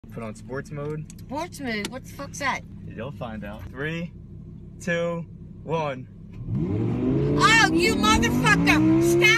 Put on sports mode. Sports mode? What the fuck's that? You'll find out. 3, 2, 1. Oh, you motherfucker! Stop!